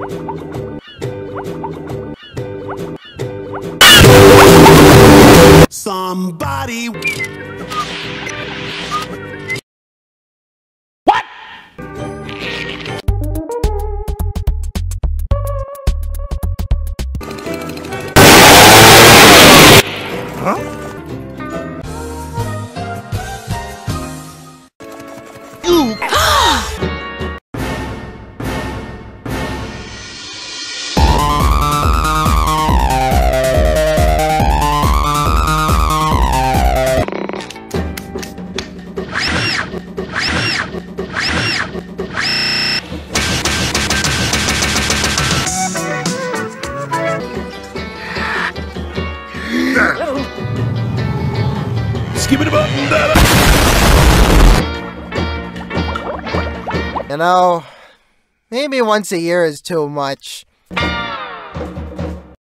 Somebody. Skip it about that. You know, maybe once a year is too much.